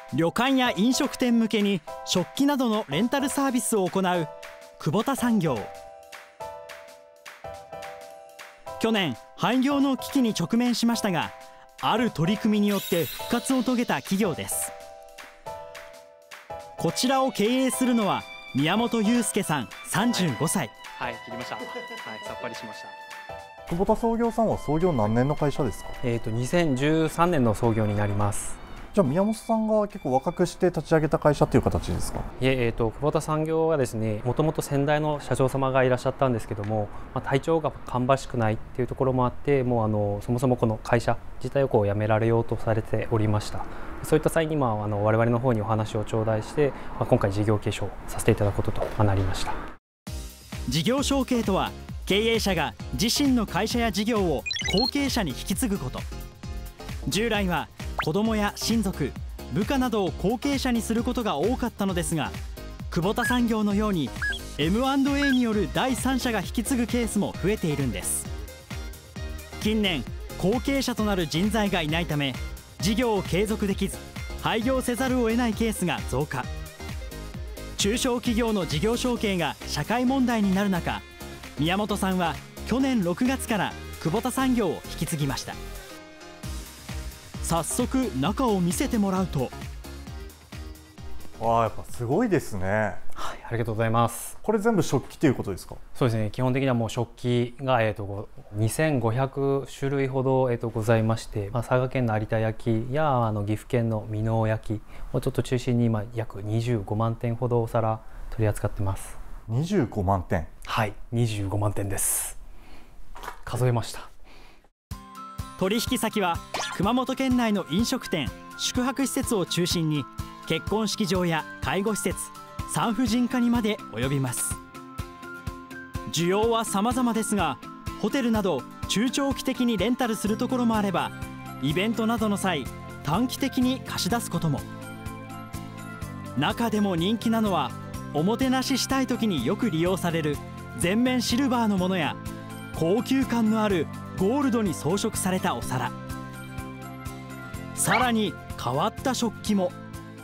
旅館や飲食店向けに食器などのレンタルサービスを行うクボタ産業。去年廃業の危機に直面しましたが、ある取り組みによって復活を遂げた企業です。こちらを経営するのは宮本祐介さん35歳。 はい、切りました。はい、さっぱりしました。 クボタ創業さんは創業何年の会社ですか ？2013年の創業になります。 じゃあ宮本さんが結構若くして立ち上げた会社という形ですか？ いえ、クボタ産業はですね、もともと先代の社長様がいらっしゃったんですけども、体調が芳しくないっていうところもあって、もうそもそもこの会社自体を辞められようとされておりました。そういった際に我々の方にお話を頂戴して、今回事業継承させていただくこととなりました。 事業承継とは、経営者が自身の会社や事業を後継者に引き継ぐこと。従来は子どもや親族、部下などを後継者にすることが多かったのですが、クボタ産業のように M&A による第三者が引き継ぐケースも増えているんです。近年後継者となる人材がいないため、事業を継続できず廃業せざるを得ないケースが増加。中小企業の事業承継が社会問題になる中、宮本さんは去年6月からクボタ産業を引き継ぎました。早速中を見せてもらうと、 やっぱすごいですね。 はい、ありがとうございます。 これ全部食器ということですか？ そうですね、基本的にはもう食器が、2500種類ほど、ございまして、佐賀県の有田焼や岐阜県の箕面焼をちょっと中心に今約25万点ほどお皿取り扱ってます。 25万点。 はい、25万点です。数えました。 取引先は熊本県内の飲食店、宿泊施設を中心に結婚式場や介護施設、産婦人科にまで及びます。需要は様々ですが、ホテルなど中長期的にレンタルするところもあれば、イベントなどの際短期的に貸し出すことも。中でも人気なのは、おもてなししたい時によく利用される全面シルバーのものや、高級感のあるゴールドに装飾されたお皿、さらに変わった食器も。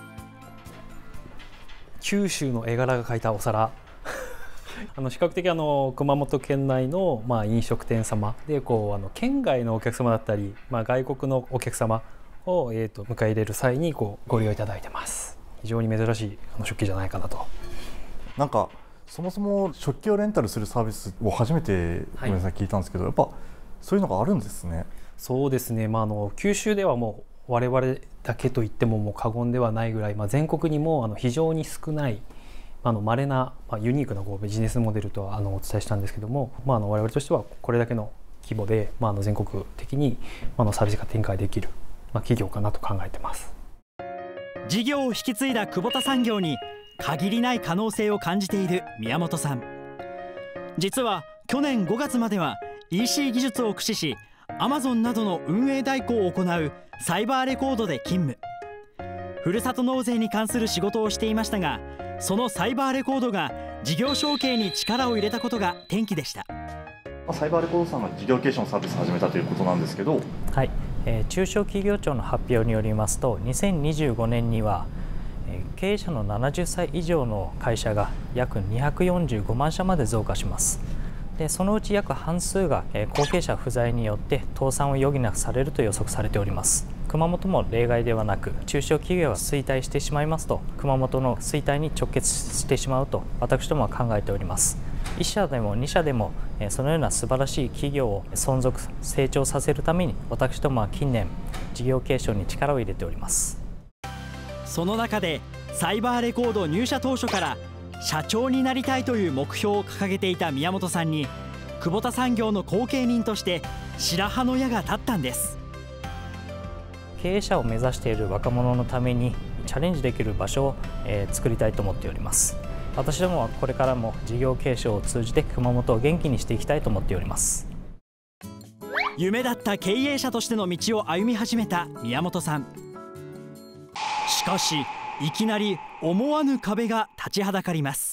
九州の絵柄が描いたお皿比較的熊本県内の、飲食店様で県外のお客様だったり、外国のお客様を、迎え入れる際にご利用いただいてます。非常に珍しい食器じゃないかなと。 なんかそもそも食器をレンタルするサービスを初めてごめんなさい聞いたんですけど、やっぱそういうのがあるんですね。 そうですね、九州ではもう我々だけと言ってももう過言ではないぐらい、全国にも非常に少ない稀なユニークなビジネスモデルとはお伝えしたんですけども、我々としてはこれだけの規模で、全国的にサービスが展開できる、企業かなと考えてます。 事業を引き継いだクボタ産業に限りない可能性を感じている宮本さん。実は去年5月までは EC 技術を駆使し、 Amazon などの運営代行を行うサイバーレコードで勤務。ふるさと納税に関する仕事をしていましたが、そのサイバーレコードが事業承継に力を入れたことが転機でした。 サイバーレコードさんが事業継承のサービスを始めたということなんですけど、 はい、中小企業庁の発表によりますと、2025年には経営者の70歳以上の会社が約245万社まで増加します。でそのうち約半数が後継者不在によって倒産を余儀なくされると予測されております。熊本も例外ではなく、中小企業が衰退してしまいますと、熊本の衰退に直結してしまうと私どもは考えております。1社でも2社でもそのような素晴らしい企業を存続成長させるために、私どもは近年事業継承に力を入れております。 その中でサイバーレコード入社当初から社長になりたいという目標を掲げていた宮本さんに、クボタ産業の後継人として白羽の矢が立ったんです。 経営者を目指している若者のためにチャレンジできる場所を作りたいと思っております。私どもはこれからも事業継承を通じて熊本を元気にしていきたいと思っております。 夢だった経営者としての道を歩み始めた宮本さん。しかしいきなり思わぬ壁が立ちはだかります。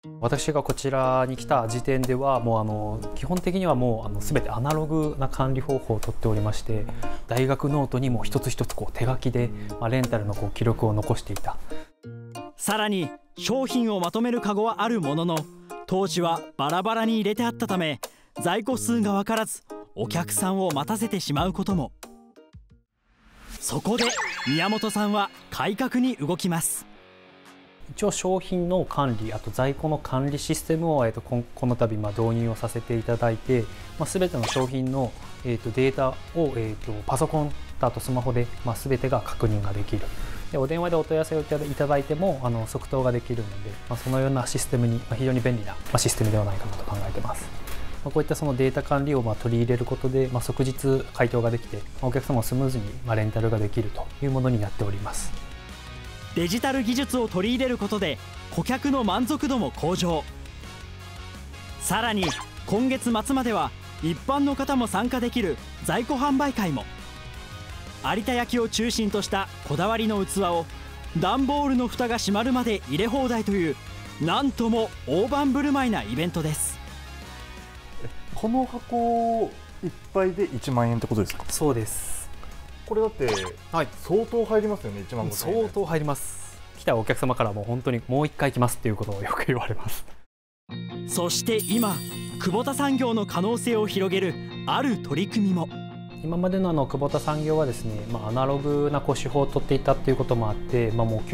私がこちらに来た時点ではもう基本的にはもう全てアナログな管理方法をとっておりまして、大学ノートにも一つ一つ手書きでレンタルの記録を残していた。 さらに商品をまとめるカゴはあるものの、当時はバラバラに入れてあったため在庫数が分からずお客さんを待たせてしまうことも。そこで宮本さんは改革に動きます。 一応商品の管理、あと在庫の管理システムを、この度導入をさせていただいて、全ての商品の、データを、パソコンとあとスマホで、全てが確認ができる。でお電話でお問い合わせをいただいても即答ができるので、そのようなシステムに、非常に便利な、システムではないかなと考えています。こういったそのデータ管理を取り入れることで、即日回答ができてお客様もスムーズにレンタルができるというものになっております。 デジタル技術を取り入れることで顧客の満足度も向上。さらに今月末までは一般の方も参加できる在庫販売会も。有田焼を中心としたこだわりの器を段ボールの蓋が閉まるまで入れ放題という、なんとも大盤振る舞いなイベントです。 この箱いっぱいで1万円ってことですか？ そうです。 これだって相当入りますよね、1万5千円。 相当入ります。来たお客様からも本当にもう一回来ますっていうことをよく言われます。 そして今久保田産業の可能性を広げるある取り組みも。 今までの久保田産業はですね、アナログな手法を取っていたっていうこともあって、もう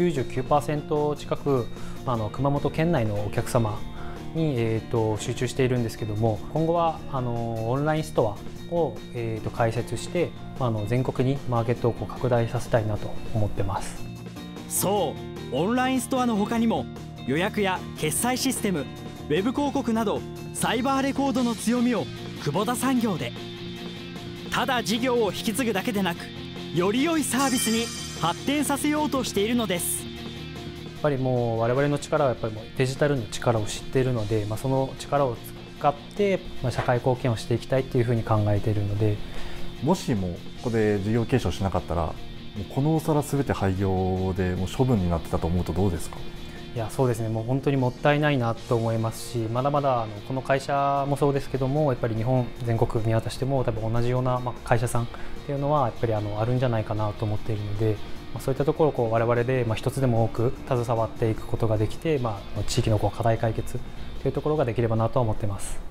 99% 近く熊本県内のお客様に、集中しているんですけども、今後はオンラインストアを、開設して、全国にマーケットを拡大させたいなと思ってます。 そう、オンラインストアの他にも予約や決済システム、ウェブ広告などサイバーレコードの強みを久保田産業で。ただ事業を引き継ぐだけでなく、より良いサービスに発展させようとしているのです。 やっぱりもう我々の力はやっぱりもうデジタルの力を知っているので、その力を使って社会貢献をしていきたいっていうふうに考えているので、 もしもここで事業継承しなかったら、もうこのお皿すべて廃業でもう処分になってたと思うとどうですか？ いや、そうですね、もう本当にもったいないなと思いますし、まだまだこの会社もそうですけども、やっぱり日本全国見渡しても多分同じような会社さんっていうのはやっぱりあるんじゃないかなと思っているので、そういったところを我々で一つでも多く携わっていくことができて、地域の課題解決というところができればなとは思っています。